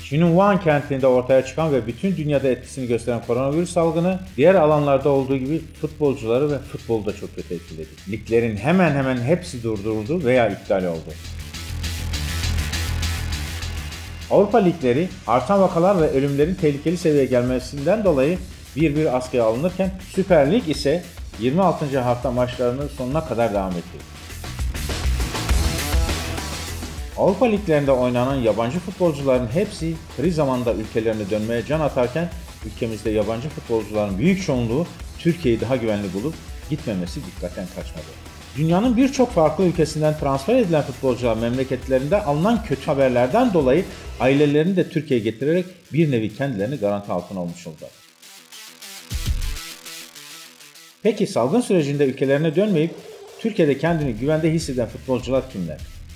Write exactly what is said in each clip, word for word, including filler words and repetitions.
Çin'in Wuhan kentinde ortaya çıkan ve bütün dünyada etkisini gösteren koronavirüs salgını diğer alanlarda olduğu gibi futbolcuları ve futbolu da çok kötü etkiledi. Liglerin hemen hemen hepsi durduruldu veya iptal oldu. Avrupa ligleri artan vakalar ve ölümlerin tehlikeli seviyeye gelmesinden dolayı bir bir askıya alınırken Süper Lig ise yirmi altıncı hafta maçlarının sonuna kadar devam etti. Avrupa liglerinde oynanan yabancı futbolcuların hepsi kriz zamanında ülkelerine dönmeye can atarken ülkemizde yabancı futbolcuların büyük çoğunluğu Türkiye'yi daha güvenli bulup gitmemesi dikkatten kaçmadı. Dünyanın birçok farklı ülkesinden transfer edilen futbolcular memleketlerinde alınan kötü haberlerden dolayı ailelerini de Türkiye'ye getirerek bir nevi kendilerini garanti altına almış oldular. Peki salgın sürecinde ülkelerine dönmeyip Türkiye'de kendini güvende hisseden futbolcular kimler?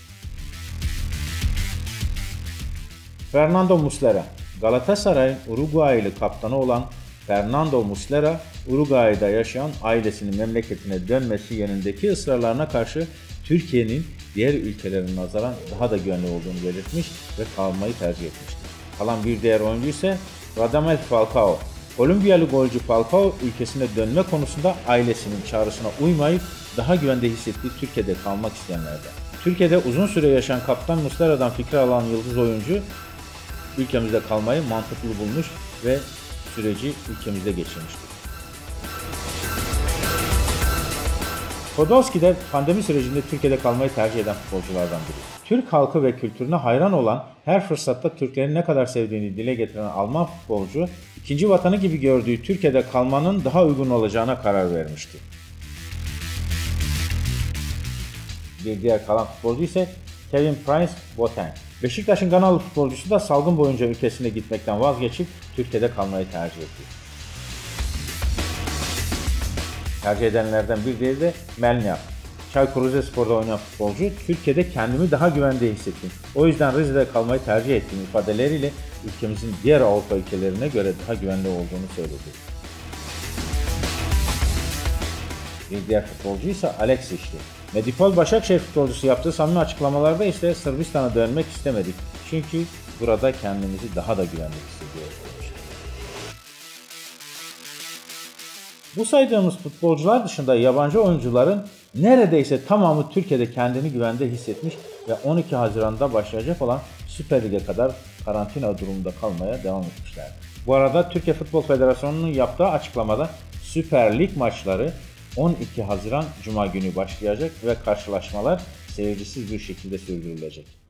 Fernando Muslera, Galatasaray'ın Uruguaylı kaptanı olan Fernando Muslera, Uruguay'da yaşayan ailesinin memleketine dönmesi yönündeki ısrarlarına karşı Türkiye'nin diğer ülkelerin nazaran daha da güvenli olduğunu belirtmiş ve kalmayı tercih etmiştir. Kalan bir diğer oyuncu ise Radamel Falcao. Kolombiyalı golcü Falcao ülkesine dönme konusunda ailesinin çağrısına uymayıp daha güvende hissettiği Türkiye'de kalmak isteyenlerden. Türkiye'de uzun süre yaşayan kaptan Muslera'dan fikir alan yıldız oyuncu ülkemizde kalmayı mantıklı bulmuş ve süreci ülkemizde geçirmiştir. Podolski de pandemi sürecinde Türkiye'de kalmayı tercih eden futbolculardan biri. Türk halkı ve kültürüne hayran olan, her fırsatta Türklerin ne kadar sevdiğini dile getiren Alman futbolcu, ikinci vatanı gibi gördüğü Türkiye'de kalmanın daha uygun olacağına karar vermişti. Bir diğer kalan futbolcu ise Kevin Prince Boateng. Beşiktaş'ın Ganalı futbolcusu da salgın boyunca ülkesine gitmekten vazgeçip Türkiye'de kalmayı tercih etti. Tercih edenlerden bir diğeri de Melniak. Çaykur Rizespor'da oynayan futbolcu, Türkiye'de kendimi daha güvende hissettim. O yüzden Rize'de kalmayı tercih ettiğim ifadeleriyle ülkemizin diğer Avrupa ülkelerine göre daha güvenli olduğunu söyledi. Bir diğer futbolcu ise Alexis'ti. Medipol Başakşehir futbolcusu yaptığı samimi açıklamalarda ise Sırbistan'a dönmek istemedik. Çünkü burada kendimizi daha da güvenli hissediyoruz demişti. Bu saydığımız futbolcular dışında yabancı oyuncuların neredeyse tamamı Türkiye'de kendini güvende hissetmiş ve on iki Haziran'da başlayacak olan Süper Lig'e kadar karantina durumunda kalmaya devam etmişlerdi. Bu arada Türkiye Futbol Federasyonu'nun yaptığı açıklamada Süper Lig maçları on iki Haziran Cuma günü başlayacak ve karşılaşmalar seyircisiz bir şekilde sürdürülecek.